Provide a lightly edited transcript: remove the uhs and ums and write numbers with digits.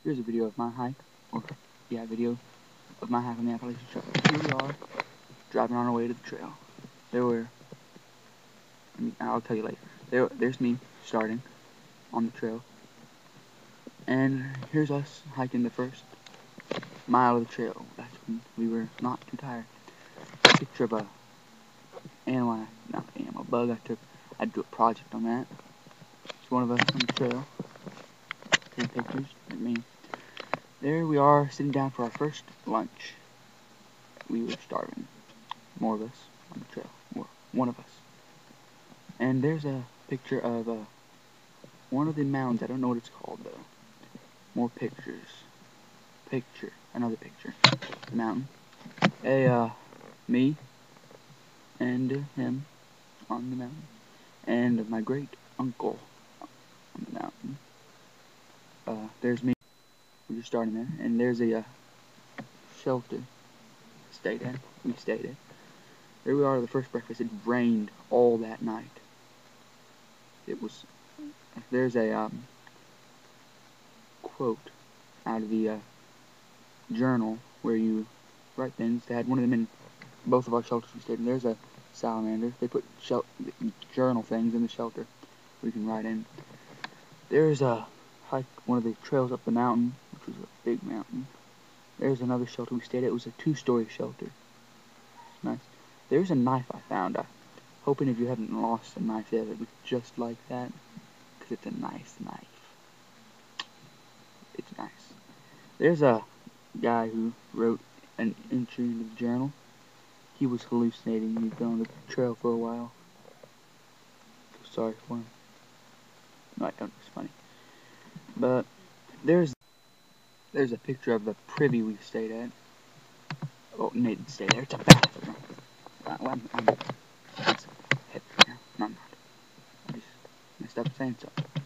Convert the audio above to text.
Here's a video of my hike, video of my hike on the Appalachian Trail. Here we are, driving on our way to the trail. I'll tell you later. There's me starting on the trail, and here's us hiking the first mile of the trail. That's when we were not too tired. Picture of a bug I took. I had to do a project on that. It's one of us on the trail. Taking pictures like me. There we are, sitting down for our first lunch. We were starving. More of us on the trail. One of us. And there's a picture of one of the mounds. I don't know what it's called though. More pictures. Another picture. The mountain. Me and him on the mountain. And my great uncle on the mountain. There's me. We're just starting there. And there's a shelter. We stayed at. There we are, the first breakfast. It rained all that night. There's a quote out of the journal where you write things. They had one of them in both of our shelters we stayed in. There's a salamander. They put journal things in the shelter we can write in. There's a hike, one of the trails up the mountain, which was a big mountain. There's another shelter we stayed at. It was a 2-story shelter. It's nice. There's a knife I found. I'm hoping if you haven't lost a knife yet, it was just like that. Because it's a nice knife. It's nice. There's a guy who wrote an entry into the journal. He was hallucinating. He'd been on the trail for a while. So sorry for him. No, I don't. It's funny. But there's a picture of the privy we stayed at. Oh, no, didn't stay there. It's a bathroom. I'm heavy now. No, I'm not. I just messed up saying something.